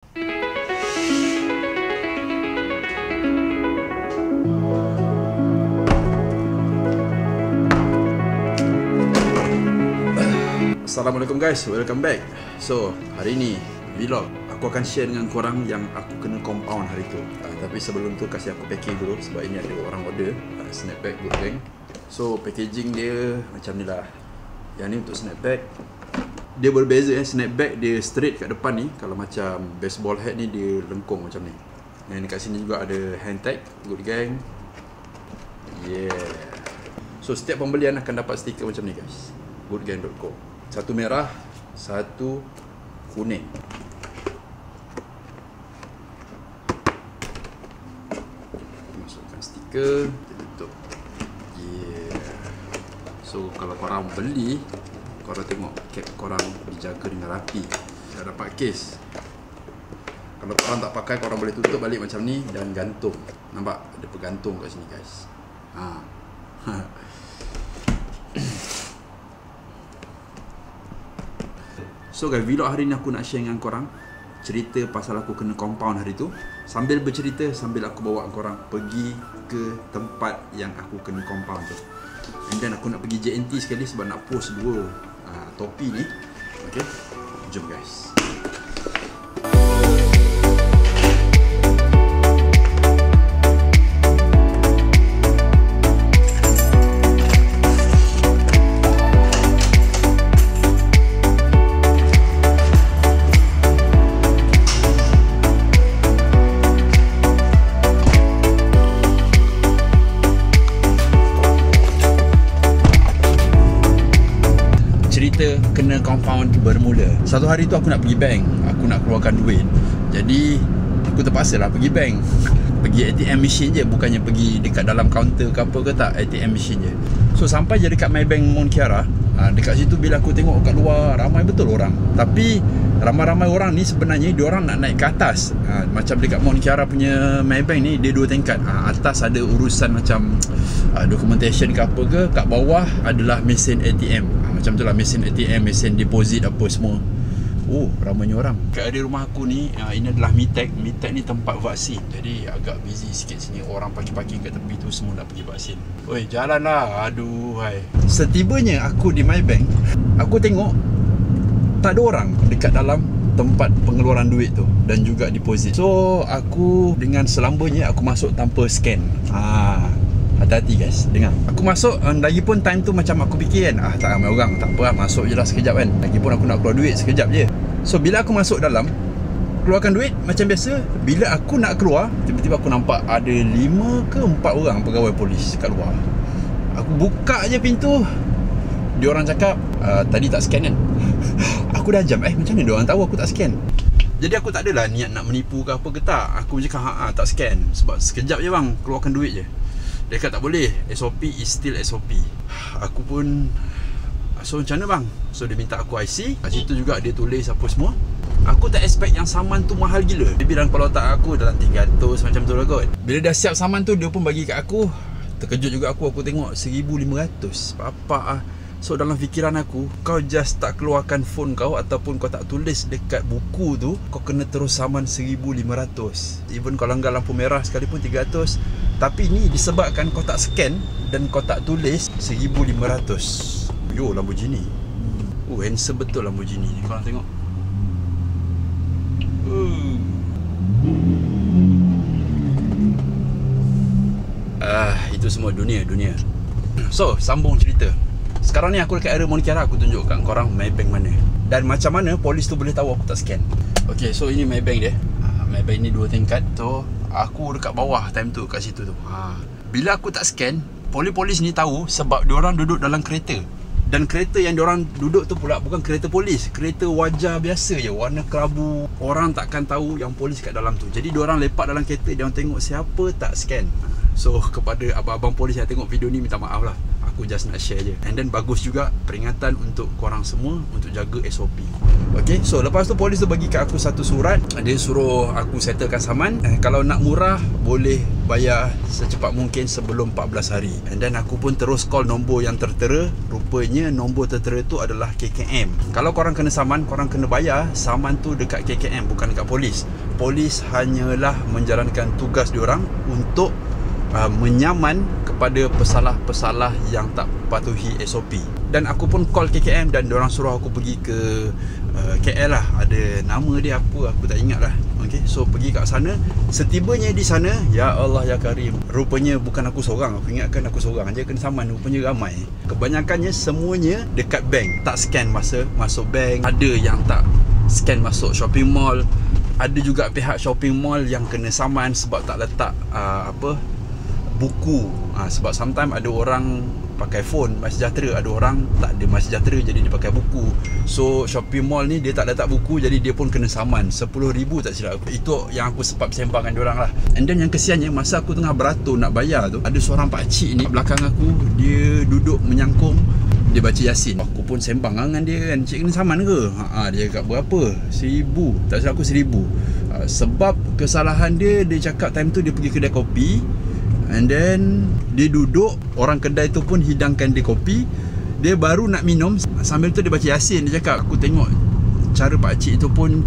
Assalamualaikum guys, welcome back. So, hari ni vlog aku akan share dengan korang yang aku kena compound hari tu. Tapi sebelum tu kasih aku packing dulu sebab ini ada orang order snapback good gang. So, packaging dia macam ni lah. Yang ni untuk snapback. Dia berbeza snapback dia straight kat depan ni. Kalau macam baseball hat ni dia lengkung macam ni. Dan dekat sini juga ada hand tag good gang. Yeah. So, setiap pembelian akan dapat stiker macam ni guys. goodgang.co. Satu merah, satu kuning. Masukkan stiker, kita tutup. Yeah. So kalau korang beli, korang tengok cap korang dijaga dengan rapi. Dah dapat case. Kalau korang tak pakai, korang boleh tutup balik macam ni dan gantung. Nampak? Ada bergantung kat sini guys. So guys, vlog hari ni aku nak share dengan korang cerita pasal aku kena compound hari tu. Sambil bercerita, sambil aku bawa korang pergi ke tempat yang aku kena compound tu. And then aku nak pergi JNT sekali sebab nak post dua topi ni. Okay, jom guys. Kena compound bermula. Satu hari tu aku nak pergi bank, aku nak keluarkan duit. Jadi aku terpaksa lah pergi bank. Pergi ATM machine je, bukannya pergi dekat dalam kaunter ke apa ke tak, ATM machine je. So sampai je dekat Maybank Mont Kiara, dekat situ bila aku tengok kat luar ramai betul orang. Tapi ramai-ramai orang ni sebenarnya diorang nak naik ke atas. Macam dekat Mont Kiara punya Maybank ni dia dua tingkat. Atas ada urusan macam documentation ke apa ke, kat bawah adalah mesin ATM. Macam tu lah, mesin ATM, mesin deposit apa semua. Oh, ramainya orang. Kat area rumah aku ni, ini adalah Mitek. Mitek ni tempat vaksin. Jadi agak busy sikit sini. Orang parking-parking kat tepi tu semua nak pergi vaksin. Oi, jalan lah. Aduh, hai. Setibanya aku di Maybank, aku tengok tak ada orang dekat dalam tempat pengeluaran duit tu dan juga deposit. So, aku dengan selambanya aku masuk tanpa scan. Hati-hati guys, dengar. Aku masuk, lagipun time tu macam aku fikir kan, tak ramai orang, tak apa lah, masuk je lah sekejap kan. Lagipun aku nak keluar duit sekejap je. So bila aku masuk dalam, keluarkan duit macam biasa. Bila aku nak keluar, tiba-tiba aku nampak ada 5 ke 4 orang pegawai polis kat luar. Aku buka je pintu, diorang cakap, tadi tak scan kan. Aku dah jam, macam mana diorang tahu aku tak scan? Jadi aku tak adalah niat nak menipu ke apa ke tak. Aku cakap, tak scan. Sebab sekejap je bang, keluarkan duit je. Dia kata tak boleh, SOP is still SOP. Aku pun, so macam mana bang? So dia minta aku IC. Kat situ juga dia tulis apa semua. Aku tak expect yang saman tu mahal gila. Dia bilang kalau tak aku dalam 300 macam tu lah kot. Bila dah siap saman tu, dia pun bagi kat aku. Terkejut juga aku tengok 1,500. Bapak So dalam fikiran aku, kau just tak keluarkan phone kau ataupun kau tak tulis dekat buku tu, kau kena terus saman 1,500. Even kau langgar lampu merah sekalipun 300. Tapi ni disebabkan kau tak scan dan kau tak tulis 1,500. Yo, Lamborghini. Handsome betul Lamborghini ni. Korang tengok. Itu semua dunia. So, sambung cerita. Sekarang ni aku dekat area Mont Kiara. Aku tunjuk kat korang Maybank mana dan macam mana polis tu boleh tahu aku tak scan. Okay, so ini Maybank dia. Maybank ni 2 tingkat. So aku dekat bawah time tu, kat situ tu. Bila aku tak scan, polis-polis ni tahu sebab diorang duduk dalam kereta. Dan kereta yang diorang duduk tu pula bukan kereta polis, kereta wajah biasa je, warna kelabu. Orang takkan tahu yang polis kat dalam tu. Jadi diorang lepak dalam kereta, diorang tengok siapa tak scan. So kepada abang-abang polis yang tengok video ni, minta maaf lah. Aku aku just nak share je. And then bagus juga peringatan untuk korang semua untuk jaga SOP. Okay, so lepas tu polis tu bagi kat aku satu surat. Dia suruh aku settlekan saman. Kalau nak murah boleh bayar secepat mungkin sebelum 14 hari. And then aku pun terus call nombor yang tertera. Rupanya nombor tertera tu adalah KKM. Kalau korang kena saman, korang kena bayar saman tu dekat KKM, bukan dekat polis. Polis hanyalah menjalankan tugas diorang untuk menyaman kepada pesalah-pesalah yang tak patuhi SOP. Dan aku pun call KKM dan diorang suruh aku pergi ke KL lah. Ada nama dia apa, aku tak ingat lah. Okay, so pergi kat sana. Setibanya di sana, ya Allah ya Karim, rupanya bukan aku seorang. Aku ingatkan aku seorang je kena saman, rupanya ramai. Kebanyakannya semuanya dekat bank, tak scan masa masuk bank. Ada yang tak scan masuk shopping mall. Ada juga pihak shopping mall yang kena saman sebab tak letak buku. Sebab sometimes ada orang pakai phone MySejahtera, ada orang tak ada MySejahtera jadi dia pakai buku. So shopping mall ni dia tak letak buku, jadi dia pun kena saman 10,000 tak silap aku. Itu yang aku sempat sembangkan diorang lah. And then yang kesiannya, masa aku tengah beratur nak bayar tu, ada seorang pakcik ni belakang aku, dia duduk menyangkung, dia baca Yasin. Aku pun sembang dengan dia kan, cik kena saman ke? Dia cakap berapa? 1,000. Tak silap aku 1,000. Sebab kesalahan dia cakap time tu dia pergi kedai kopi. And then dia duduk, orang kedai tu pun hidangkan dia kopi. Dia baru nak minum, sambil tu dia baca Yasin. Dia cakap, aku tengok cara pakcik tu pun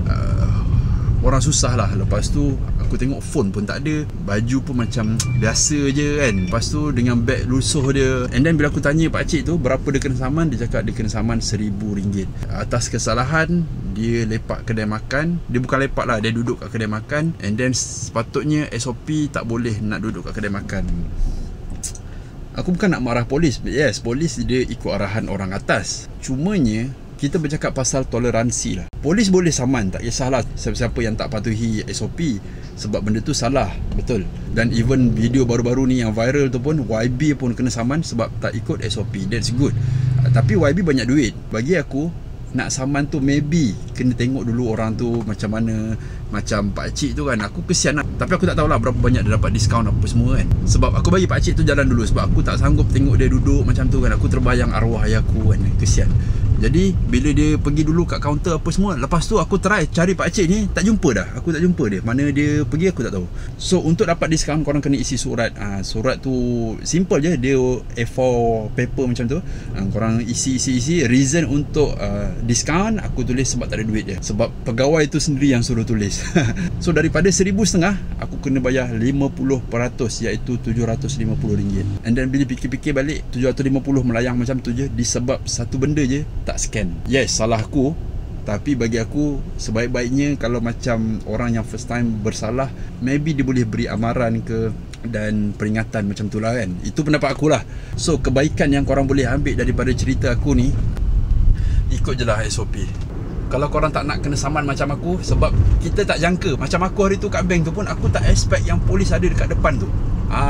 orang susah lah. Lepas tu aku tengok phone pun tak ada, baju pun macam biasa je kan. Lepas tu dengan beg lusuh dia. And then bila aku tanya pakcik tu berapa dia kena saman, dia cakap dia kena saman RM1,000 atas kesalahan dia lepak kedai makan. Dia bukan lepak lah, dia duduk kat kedai makan. And then sepatutnya SOP tak boleh nak duduk kat kedai makan. Aku bukan nak marah polis. Yes, polis dia ikut arahan orang atas. Cumanya kita bercakap pasal toleransi lah. Polis boleh saman, tak kisahlah siapa-siapa yang tak patuhi SOP, sebab benda tu salah, betul. Dan even video baru-baru ni yang viral tu pun YB pun kena saman sebab tak ikut SOP. That's good. Tapi YB banyak duit. Bagi aku, nak saman tu maybe kena tengok dulu orang tu macam mana. Macam pakcik tu kan, aku kesian lah. Tapi aku tak tahulah berapa banyak dia dapat diskaun apa semua kan. Sebab aku bagi pakcik tu jalan dulu, sebab aku tak sanggup tengok dia duduk macam tu kan. Aku terbayang arwah ayah aku kan, kesian. Jadi bila dia pergi dulu kat kaunter apa semua, lepas tu aku try cari pakcik ni, tak jumpa dah. Aku tak jumpa dia. Mana dia pergi aku tak tahu. So untuk dapat diskaun, korang kena isi surat. Surat tu simple je, dia A4 paper macam tu. Korang isi reason untuk diskaun, aku tulis sebab tak ada duit je. Sebab pegawai tu sendiri yang suruh tulis. So daripada RM1,500 aku kena bayar 50%, iaitu RM750. And then bila fikir-fikir balik, 750 melayang macam tu je disebab satu benda je, tak scan. Yes, salah aku. Tapi bagi aku, sebaik-baiknya kalau macam orang yang first time bersalah, maybe dia boleh beri amaran ke dan peringatan macam tu lah kan. Itu pendapat aku lah. So kebaikan yang korang boleh ambil daripada cerita aku ni, ikut je lah SOP. Kalau korang tak nak kena saman macam aku, sebab kita tak jangka. Macam aku hari tu kat bank tu pun, aku tak expect yang polis ada dekat depan tu.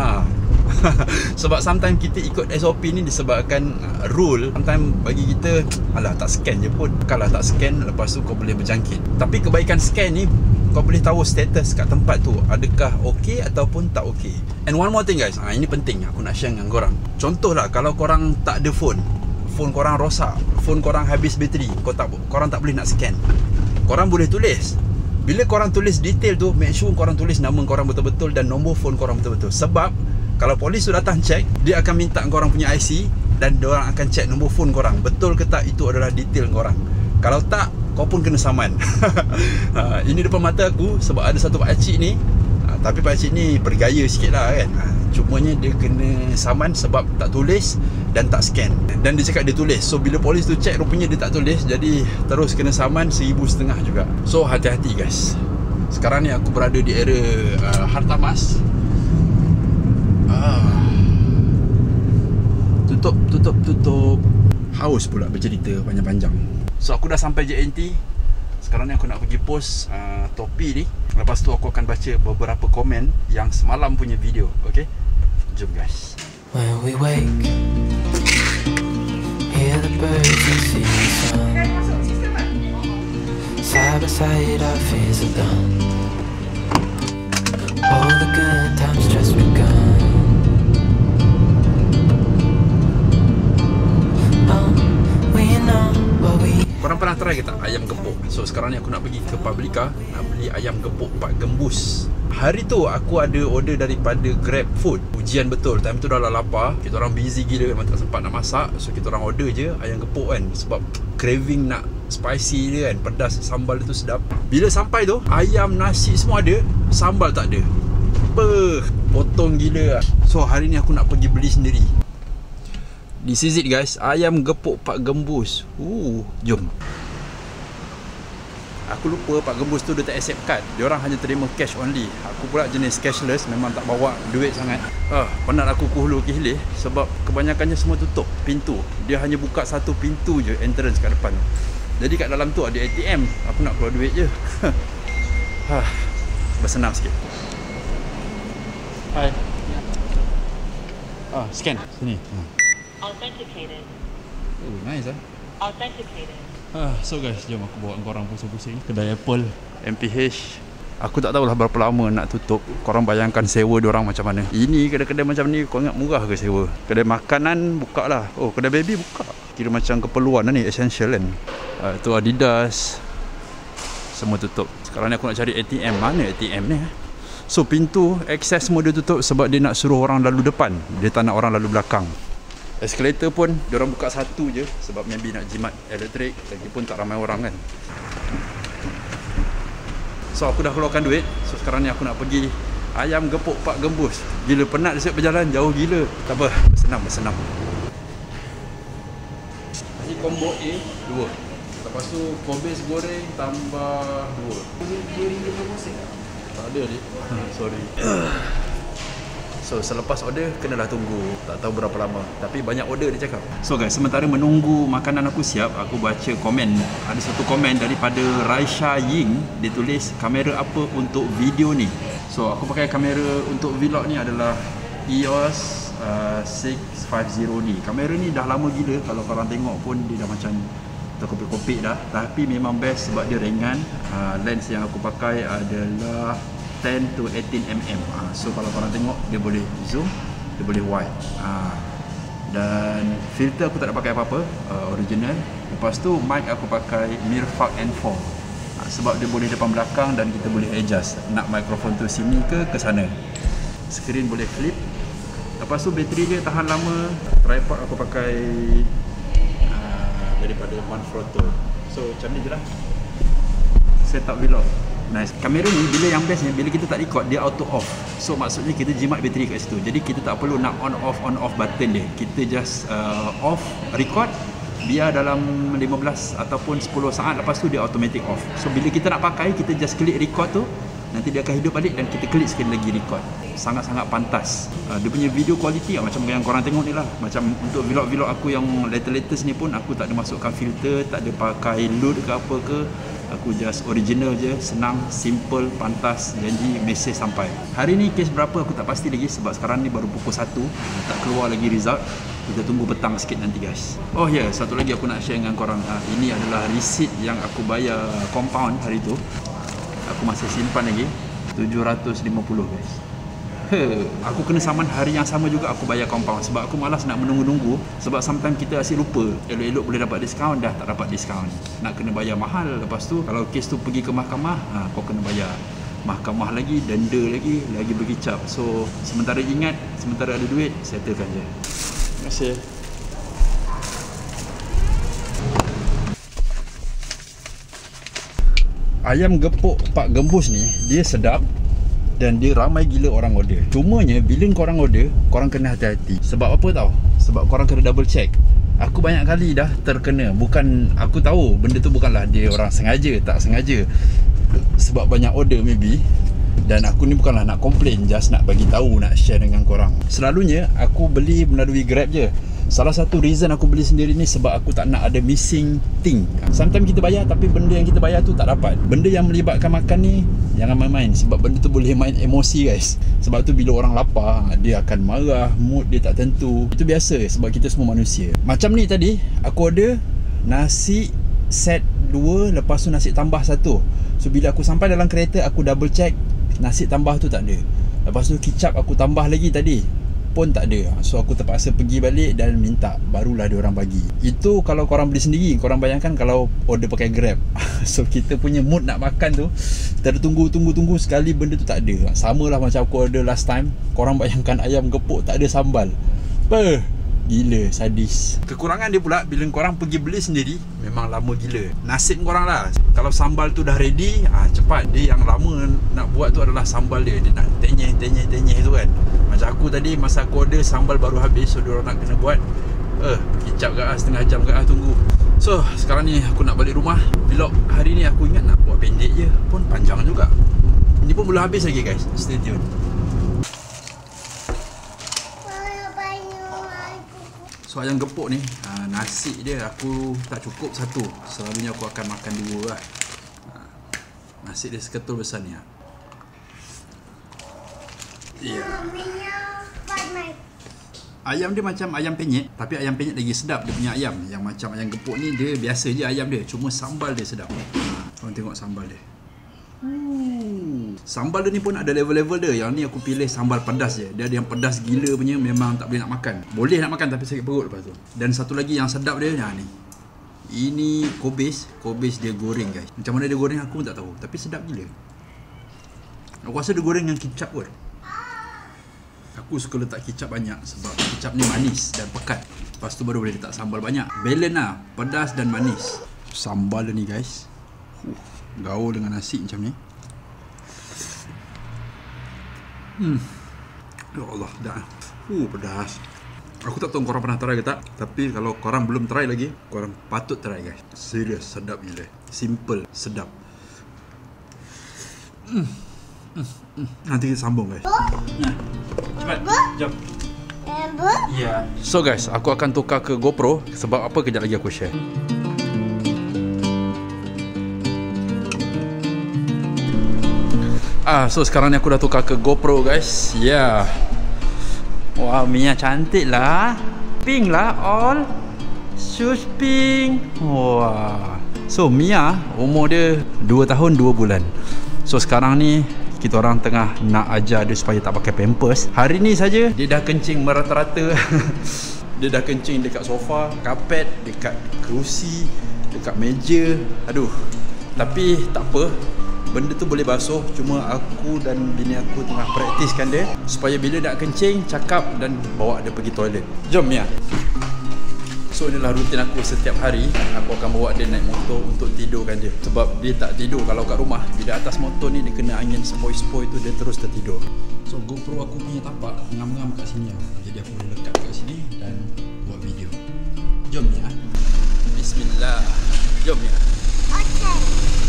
Sebab sometimes kita ikut SOP ni disebabkan rule. Sometimes bagi kita, alah tak scan je pun. Kalau tak scan, lepas tu kau boleh berjangkit. Tapi kebaikan scan ni, kau boleh tahu status kat tempat tu, adakah okey ataupun tak okey. And one more thing guys, ini penting aku nak share dengan korang. Contohlah, kalau korang tak ada phone korang rosak, phone korang habis bateri, korang tak boleh nak scan, korang boleh tulis. Bila korang tulis detail tu, make sure korang tulis nama korang betul-betul dan nombor phone korang betul-betul. Sebab kalau polis tu datang check, dia akan minta korang punya IC dan diorang akan check nombor phone korang, betul ke tak itu adalah detail korang. Kalau tak, kau pun kena saman. Ini depan mata aku, sebab ada satu pakcik ni, tapi pakcik ni bergaya sikit lah kan. Cumanya dia kena saman sebab tak tulis dan tak scan. Dan dia cakap dia tulis. So bila polis tu check, rupanya dia tak tulis, jadi terus kena saman RM1,500 juga. So hati-hati guys. Sekarang ni aku berada di area Hartamas. Tutup. Haus pula bercerita panjang-panjang. So aku dah sampai JNT. Sekarang ni aku nak pergi post topi ni. Lepas tu aku akan baca beberapa komen yang semalam punya video. Okay, jom guys. When we wake, hear the birds and see the sun. Side by side our fears are done. All the good times just begun. ayam gepuk. So sekarang ni aku nak pergi ke Publica, nak beli ayam gepuk Pak Gembus. Hari tu aku ada order daripada Grab Food. Ujian betul, time tu dah lah lapar. Kita orang busy gila, memang tak sempat nak masak. So kita orang order je ayam gepuk kan, sebab craving nak spicy dia kan, pedas, sambal tu sedap. Bila sampai tu, ayam, nasi semua ada, sambal tak ada. Potong gila. So hari ni aku nak pergi beli sendiri. This is it guys, ayam gepuk Pak Gembus. Jom. Aku lupa Pak Gembus tu dia tak accept card. Dia orang hanya terima cash only. Aku pula jenis cashless, memang tak bawa duit sangat. Penat aku ke hulu ke hilir sebab kebanyakannya semua tutup pintu. Dia hanya buka satu pintu je, entrance kat depan. Jadi kat dalam tu ada ATM. Aku nak keluar duit je. Bersenam sikit. Hai. Scan sini. Authenticated. Nice Authenticated. So guys, jom aku bawa korang pusing-pusing kedai Apple MPH. Aku tak tahulah berapa lama nak tutup. Korang bayangkan sewa diorang macam mana. Ini kedai-kedai macam ni kau ingat murah ke sewa? Kedai makanan buka lah. Kedai baby buka. Kira macam keperluan lah ni, essential kan. Tu Adidas semua tutup. Sekarang ni aku nak cari ATM. Mana ATM ni? So pintu akses semua dia tutup sebab dia nak suruh orang lalu depan. Dia tak nak orang lalu belakang. Escalator pun diorang buka satu je sebab maybe nak jimat elektrik. Lagipun tak ramai orang kan. So aku dah keluarkan duit. So sekarang ni aku nak pergi ayam gepuk Pak Gembus. Gila penat dia siap berjalan jauh gila. Tak apa, bersenam. Nasi combo A 2. Lepas tu kobis goreng tambah 2. Tak ada ni. Sorry. So selepas order kenalah tunggu. Tak tahu berapa lama, tapi banyak order dia cakap. So guys, sementara menunggu makanan aku siap, aku baca komen. Ada satu komen daripada Raisha Ying. Dia tulis, kamera apa untuk video ni? So aku pakai kamera untuk vlog ni adalah EOS 650 ni. Kamera ni dah lama gila. Kalau korang tengok pun dia dah macam terkopik-kopik dah. Tapi memang best sebab dia ringan. Lens yang aku pakai adalah 10 to 18mm. So kalau korang tengok, dia boleh zoom, dia boleh wide. Dan filter aku tak nak pakai apa-apa, original. Lepas tu mic aku pakai Mirfak N4 sebab dia boleh depan belakang dan kita boleh adjust nak mikrofon tu sini ke sana. Skrin boleh flip. Lepas tu bateri dia tahan lama. Tripod aku pakai daripada Manfrotto. So macam ni je lah setup vlog. Nice. Kamera ni bila yang bestnya, bila kita tak record dia auto off. So maksudnya kita jimat bateri kat situ. Jadi kita tak perlu nak on off button dia. Kita just off record, biar dalam 15 ataupun 10 saat lepas tu dia automatic off. So bila kita nak pakai, kita just klik record tu, nanti dia akan hidup balik dan kita klik sekali lagi record. Sangat-sangat pantas. Dia punya video quality macam yang korang tengok ni lah. Macam untuk vlog-vlog aku yang latest ni pun aku tak ada masukkan filter, tak ada pakai load ke apa ke. Aku just original je, senang, simple, pantas, janji mesej sampai. Hari ni kes berapa aku tak pasti lagi sebab sekarang ni baru pukul 1, tak keluar lagi result. Kita tunggu petang sikit nanti guys. Oh ya, satu lagi aku nak share dengan korang. Ini adalah receipt yang aku bayar compound hari tu. Aku masih simpan lagi 750 guys. Aku kena saman hari yang sama juga aku bayar compound sebab aku malas nak menunggu-nunggu. Sebab sometimes kita asyik lupa, elok-elok boleh dapat diskaun, dah tak dapat diskaun, nak kena bayar mahal. Lepas tu kalau kes tu pergi ke mahkamah, kau kena bayar mahkamah lagi, denda lagi berkicap. So sementara ingat, sementara ada duit, settlekan je. Terima kasih. Ayam gepuk Pak Gembus ni dia sedap dan dia ramai gila orang order. Cumanya bila korang order, korang kena hati-hati. Sebab apa tau? Sebab korang kena double check. Aku banyak kali dah terkena. Bukan, aku tahu benda tu bukanlah dia orang sengaja, tak sengaja. Sebab banyak order maybe. Dan aku ni bukanlah nak complain, just nak bagi tahu, nak share dengan korang. Selalunya aku beli melalui Grab je. Salah satu reason aku beli sendiri ni sebab aku tak nak ada missing thing. Sometimes kita bayar tapi benda yang kita bayar tu tak dapat. Benda yang melibatkan makan ni jangan main-main sebab benda tu boleh main emosi guys. Sebab tu bila orang lapar, dia akan marah, mood dia tak tentu. Itu biasa sebab kita semua manusia. Macam ni tadi, aku order nasi set 2, lepas tu nasi tambah 1. So bila aku sampai dalam kereta, aku double check nasi tambah tu tak ada. Lepas tu kicap aku tambah lagi tadi pun tak ada. So aku terpaksa pergi balik dan minta, barulah diorang bagi. Itu kalau korang beli sendiri. Korang bayangkan kalau order pakai Grab. So kita punya mood nak makan tu tertunggu sekali benda tu tak ada. Sama lah macam aku order last time. Korang bayangkan ayam gepuk tak ada sambal. Gila, sadis. Kekurangan dia pula bila korang pergi beli sendiri, memang lama gila. Nasib korang lah, kalau sambal tu dah ready, cepat. Dia yang lama nak buat tu adalah sambal dia. Dia nak tenyeh tu kan. Macam aku tadi, masa aku order, sambal baru habis. So diorang nak kena buat kicap ke setengah jam ke tunggu. So sekarang ni aku nak balik rumah. Vlog hari ni aku ingat nak buat pendek je, pun panjang juga. Ni pun belum habis lagi guys. Stay tune. So ayam gepuk ni, nasi dia aku tak cukup satu. Selalunya aku akan makan dua lah. Nasi dia seketul besar ni. Ya. Ayam dia macam ayam penyet, tapi ayam penyet lagi sedap dia punya ayam. Yang macam ayam gepuk ni dia biasa je ayam dia, cuma sambal dia sedap. Korang tengok sambal dia. Sambal dia ni pun ada level-level dia. Yang ni aku pilih sambal pedas je. Dia ada yang pedas gila punya, memang tak boleh nak makan. Boleh nak makan tapi sakit perut lepas tu. Dan satu lagi yang sedap dia ni. Ini kobis dia goreng guys. Macam mana dia goreng aku pun tak tahu, tapi sedap gila. Aku rasa dia goreng dengan kicap kot. Aku suka letak kicap banyak sebab kicap ni manis dan pekat. Lepas tu baru boleh letak sambal banyak. Balance lah, pedas dan manis. Sambal dia ni guys, gaul dengan nasi macam ni. Ya Allah, dah. Pedas. Aku tak tahu korang pernah try ke tak, tapi kalau korang belum try lagi, korang patut try guys. Serius, sedap gila. Simple, sedap. Nanti kita sambung guys. Cepat, jom. Ya. So guys, aku akan tukar ke GoPro. Sebab apa, kejap lagi aku share. So sekarang ni aku dah tukar ke GoPro guys. Ya. Wah, Mia cantik lah. Pink lah all. Shoes pink. Wah. So Mia umur dia 2 tahun 2 bulan. So sekarang ni kita orang tengah nak ajar dia supaya tak pakai pampers. Hari ni saja dia dah kencing merata-rata. Dia dah kencing dekat sofa, kapet, dekat kerusi, dekat meja. Aduh. Tapi tak apa, benda tu boleh basuh. Cuma aku dan bini aku tengah praktiskan dia supaya bila nak kencing, cakap dan bawa dia pergi toilet. Jom Mia. So inilah rutin aku setiap hari. Aku akan bawa dia naik motor untuk tidurkan dia. Sebab dia tak tidur kalau kat rumah. Bila atas motor ni dia kena angin sepoi-sepoi tu, dia terus tertidur. So GoPro aku punya tapak ngam-ngam kat sini. Jadi aku boleh lekat kat sini dan buat video. Jom Mia. Bismillah. Jom Mia. Okay.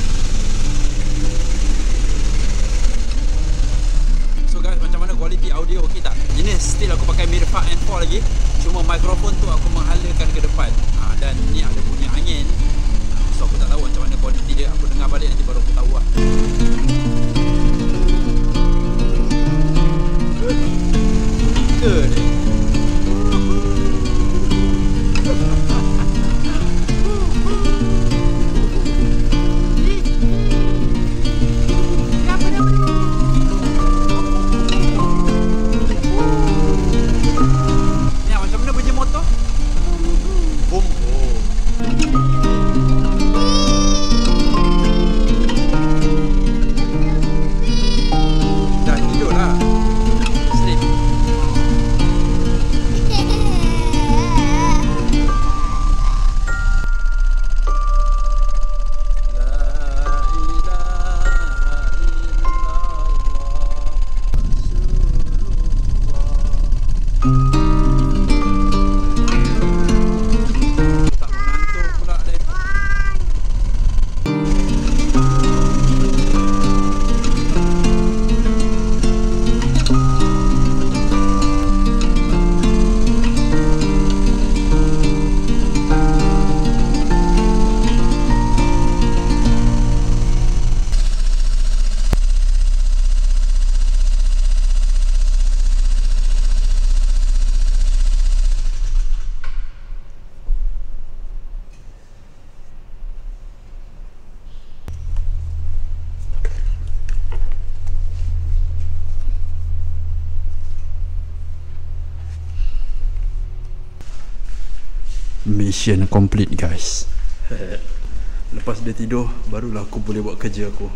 So guys, macam mana kualiti audio okey tak? Ini still aku pakai Mirfa N4 lagi. Cuma mikrofon tu aku menghalakan ke depan. Dan ni ada bunyi angin. So aku tak tahu macam mana kualiti dia. Aku dengar balik nanti baru aku tahu lah. Ke dia. Mission complete guys. Lepas dia tidur, barulah aku boleh buat kerja aku.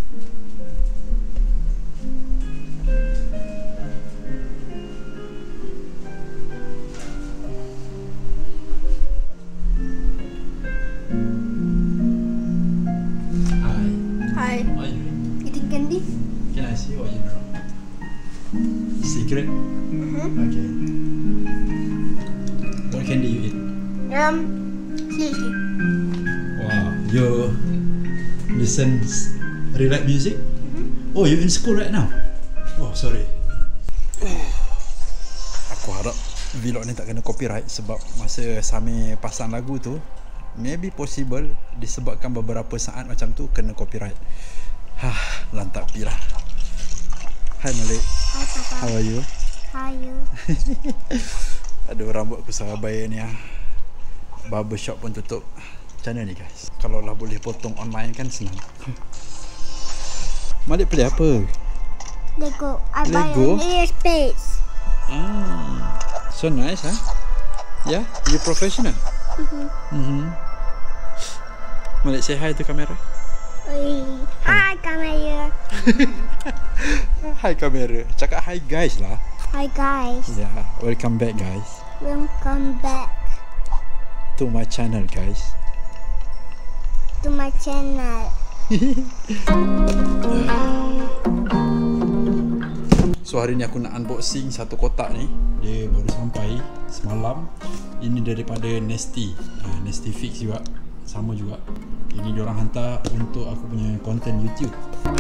Hi. How are you? Eating candy? Can I see what you draw? Secret? Okay. What candy you eat? Sneaky. Wow, you listen relax music? Oh, you in school right now? Oh, sorry. Aku harap vlog ni tak kena copyright sebab masa Sami pasang lagu tu maybe possible disebabkan beberapa saat macam tu kena copyright. Lantak pi lah. Hi Malik. Hi Papa. How are you? How are you? Aduh, rambut aku salah bayar ni ah. Barbershop pun tutup. Macam mana ni guys? Kalau lah boleh potong online kan senang. Malik play apa? Lego. I Lego? buy a space. So nice huh? Yeah? You professional? Malik say hi to kamera. Hi, camera. Hi kamera. Cakap hi guys lah. Hi guys. Yeah, welcome back guys Welcome back to my channel guys. to my channel. So hari ni aku nak unboxing satu kotak ni. Dia baru sampai semalam. Ini daripada Nesty. Nesty Fix juga. Sama juga. Ini diorang hantar untuk aku punya konten YouTube.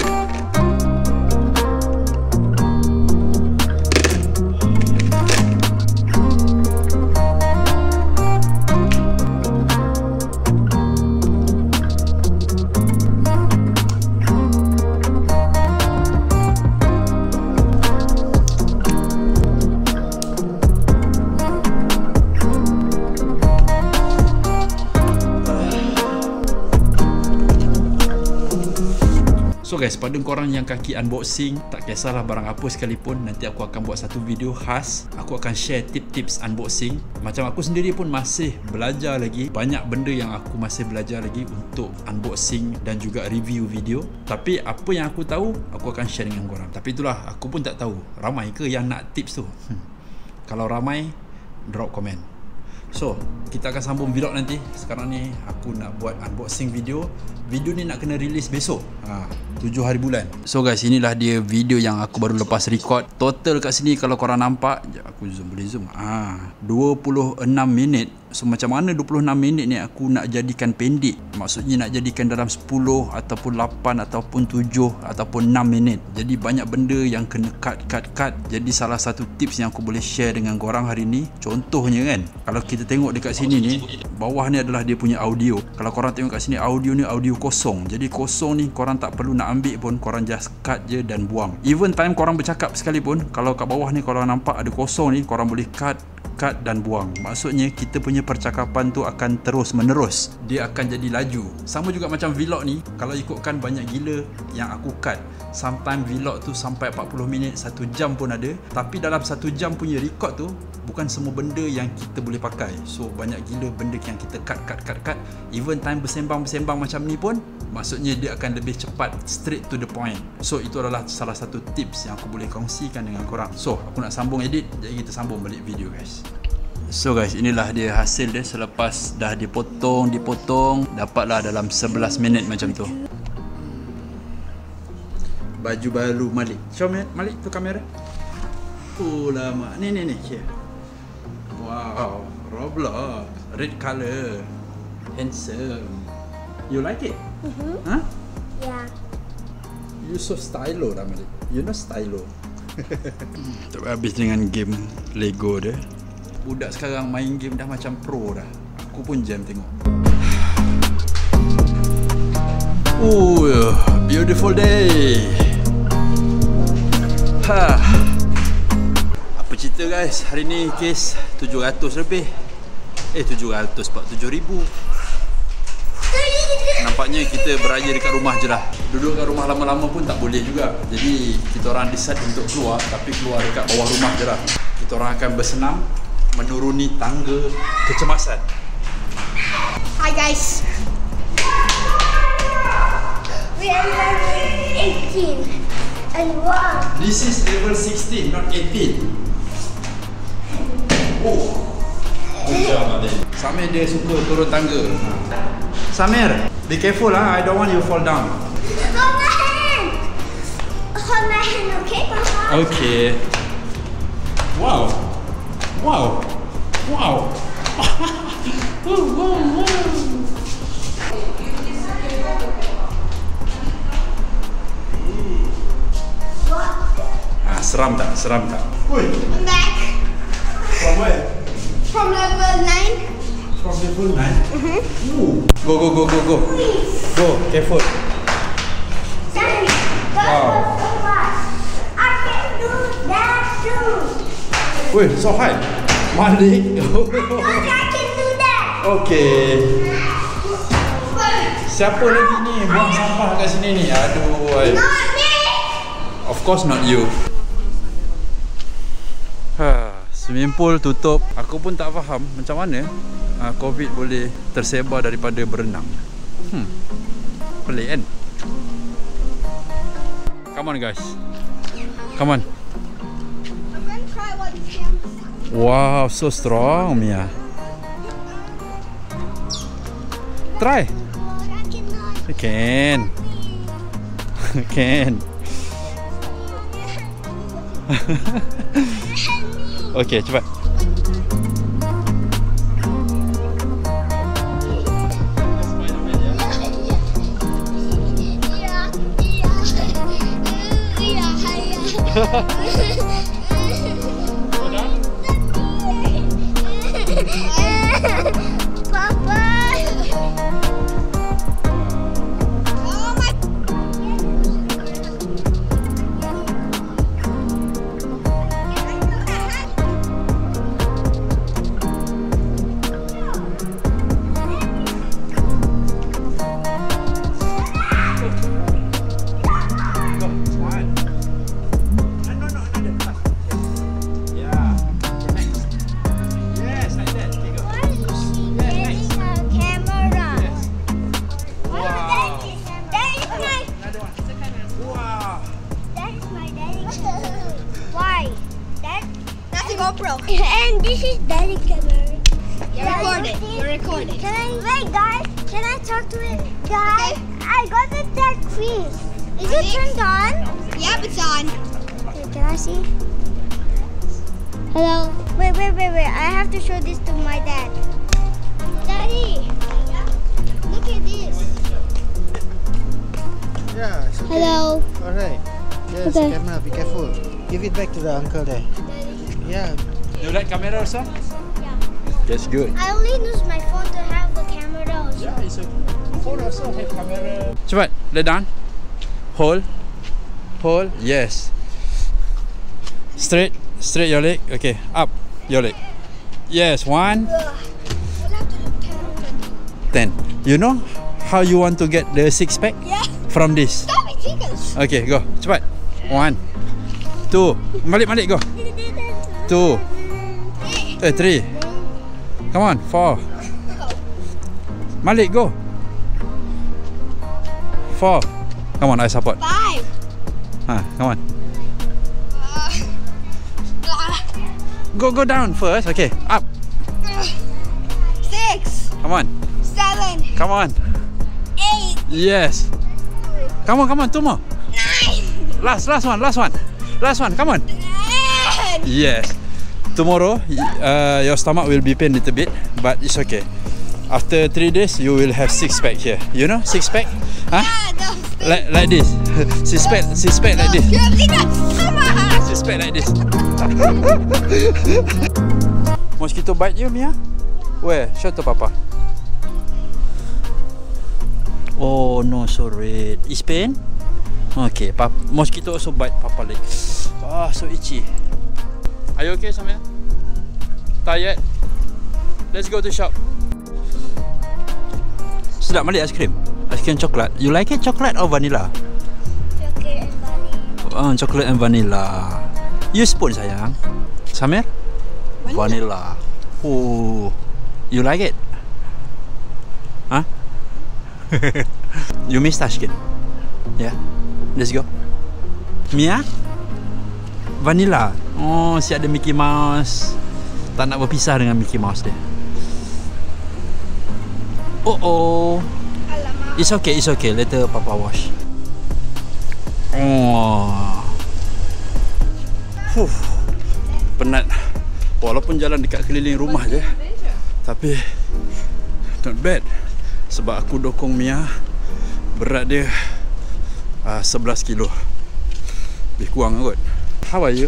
So guys, pada korang yang kaki unboxing, tak kisahlah barang apa sekalipun, nanti aku akan buat satu video khas. Aku akan share tip-tips unboxing. Macam aku sendiri pun masih belajar lagi. Banyak benda yang aku masih belajar lagi untuk unboxing dan juga review video. Tapi apa yang aku tahu, aku akan share dengan korang. Tapi itulah, aku pun tak tahu ramai ke yang nak tips tu. Kalau ramai, drop komen. So, kita akan sambung vlog nanti. Sekarang ni aku nak buat unboxing video. Video ni nak kena release besok 7 hari bulan. So guys, inilah dia video yang aku baru lepas record. Total kat sini kalau korang nampak, aku zoom, boleh zoom 26 minit. So macam mana 26 minit ni aku nak jadikan pendek? Maksudnya nak jadikan dalam 10 ataupun 8 ataupun 7 ataupun 6 minit. Jadi banyak benda yang kena cut. Jadi salah satu tips yang aku boleh share dengan korang hari ni, contohnya kan, kalau kita tengok dekat sini ni, bawah ni adalah dia punya audio. Kalau korang tengok kat sini, audio ni audio kosong. Jadi kosong ni korang tak perlu nak ambil pun, korang just cut je dan buang. Even time korang bercakap sekalipun, kalau kat bawah ni korang nampak ada kosong ni, korang boleh cut dan buang. Maksudnya kita punya percakapan tu akan terus menerus. Dia akan jadi laju. Sama juga macam vlog ni, kalau ikutkan banyak gila yang aku cut. Sometimes vlog tu sampai 40 minit, 1 jam pun ada. Tapi dalam 1 jam punya record tu, bukan semua benda yang kita boleh pakai. So banyak gila benda yang kita cut. Even time bersembang macam ni pun, maksudnya dia akan lebih cepat, straight to the point. So itu adalah salah satu tips yang aku boleh kongsikan dengan korang. So aku nak sambung edit, jadi kita sambung balik video guys. So guys, inilah dia hasil dia selepas dah dipotong, dapatlah dalam 11 minit macam tu. Baju baru Malik. Show Malik tu kamera. Oh lama. Ni here. Wow, Roblox, red color. Handsome. You like it? Huh? Yeah. You so stylo lah Malik. You know stylo. Tak habis dengan game Lego dia. Budak sekarang main game dah macam pro dah. Aku pun jam tengok. Oh, beautiful day. Apa cerita guys? Hari ni kes 700 lebih. 700 pak, 7,000. Nampaknya kita beraya dekat rumah je lah. Duduk kat rumah lama-lama pun tak boleh juga. Jadi kita orang decide untuk keluar, tapi keluar dekat bawah rumah je lah. Kita orang akan bersenam menuruni tangga kecemasan. Hi guys. We are level 18. And wow. This is level 16, not 18. Oh. Good job, Adil. Samir dia suka turun tangga. Samir, be careful lah. I don't want you fall down. Hold my hand. Hold my hand, okay, Papa? Okay. Wow. Wow. Wow. Seram tak? Seram tak? I'm back From where? from level 9. From level 9? Go. Go, careful. Daddy, don't Wow. go so fast. I can do that too. Wih, so high. Malik. I can do that. Okay. Siapa lagi ni buang sampah kat sini ni? Aduh. Not me. Of course not you. Swimming pool tutup. Aku pun tak faham macam mana COVID boleh tersebar daripada berenang. Pelik kan? Come on guys. Come on. I'm gonna try one jump. Wow, so strong, Mia. Try. I cannot. Can. Okay, cepat. Papa. Oh my. GoPro. And this is Daddy camera. You're recording. You're recording. Can I wait, guys? Can I talk to it, guys? I got the tech fish. Is it turned on? Yep, it's on. Okay, can I see? Hello. Wait. I have to show this to my dad. Daddy, look at this. Yeah, it's okay. Hello. Alright. Yes, Okay. camera, be careful. Give it back to the uncle there. Yeah. You like camera also? Yeah. That's good. I only use my phone to have the camera also. Yeah, it's okay. Phone also have camera. Cepat, lay down. Hold. Yes. Straight your leg. Okay, up your leg. Yes, 1, 10. You know how you want to get the six pack? Yeah. From this. Stop it, Chickens. Okay, go. Cepat. 1, 2. Balik, go. 2. 3. Come on, 4. Malik, go. 4. Come on, I support. 5. Come on. Go down first. Okay, up. 6. Come on. 7. Come on. 8. Yes. Come on, 2 more. 9. Last one. Come on. 10. Yes. Tomorrow, your stomach will be pain a little bit, but it's okay. After 3 days, you will have 6 pack here. You know 6 pack? Huh? Like this. 6 pack like this. 6 pack like this. Mosquito bite you, Mia? Where? Show to Papa. Oh no, so red. Is pain? Okay, mosquito also bite Papa leg. So itchy. Are you okay, Samir? Tired? Let's go to shop. Sedap Malik ice cream. Ice cream coklat. You like it chocolate or vanilla? Chocolate and vanilla. Chocolate and vanilla. You spoon sayang. Samir? Vanilla. Oh, you like it? You moustache kan? Yeah. Let's go. Mia? Vanilla. Oh, siap ada Mickey Mouse. Tak nak berpisah dengan Mickey Mouse dia. Oh. Alamak. It's okay. Later Papa wash. Oh. Penat. Walaupun jalan dekat keliling rumah je, tapi not bad. Sebab aku dokong Mia, berat dia 11 kilo. Lebih kurang kot. How are you?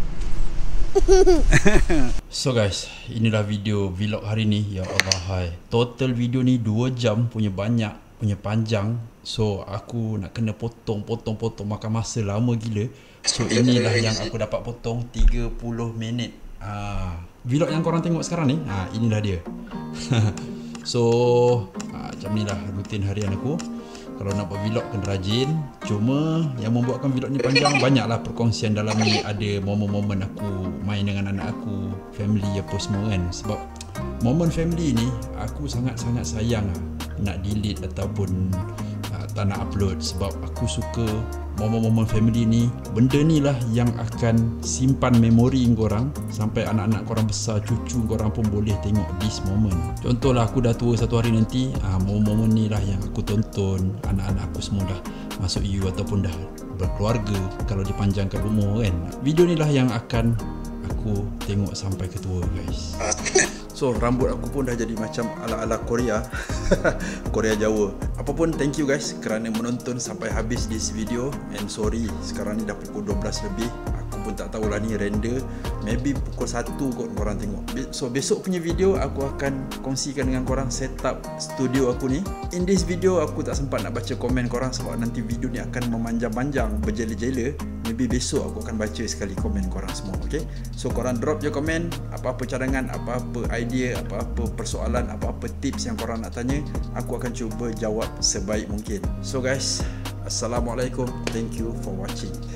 So guys, inilah video vlog hari ni. Ya Allah, hai. Total video ni 2 jam punya panjang. So aku nak kena potong makan masa lama gila. So inilah yang aku dapat potong 30 minit. Vlog yang korang tengok sekarang ni, inilah dia. So macam ni lah rutin harian aku. Kalau nak buat vlog kena rajin. Cuma yang membuatkan vlog ni panjang, banyaklah perkongsian dalam ni. Ada momen-momen aku main dengan anak aku, family apa semua kan. Sebab momen family ni aku sangat-sangat sayang nak delete ataupun tak nak upload. Sebab aku suka momen-momen family ni. Benda ni lah yang akan simpan memori korang sampai anak-anak korang besar, cucu korang pun boleh tengok this moment. Contohlah aku dah tua satu hari nanti, momen-momen ni lah yang aku tonton. Anak-anak aku semua dah masuk U ataupun dah berkeluarga kalau dipanjangkan umur kan. Video ni lah yang akan aku tengok sampai ke tua guys. So rambut aku pun dah jadi macam ala-ala Korea. Korea Jawa. Apapun, thank you guys kerana menonton sampai habis this video. And sorry, sekarang ni dah pukul 12 lebih. Aku pun tak tahulah ni render. Maybe pukul 1 kot korang tengok. So besok punya video aku akan kongsikan dengan korang setup studio aku ni. In this video aku tak sempat nak baca komen korang sebab nanti video ni akan memanjang-panjang, berjela-jela. Maybe besok aku akan baca sekali komen korang semua. Okay, so korang drop je komen, apa-apa cadangan, apa-apa idea, apa-apa persoalan, apa-apa tips yang korang nak tanya, aku akan cuba jawab sebaik mungkin. So guys, Assalamualaikum. Thank you for watching.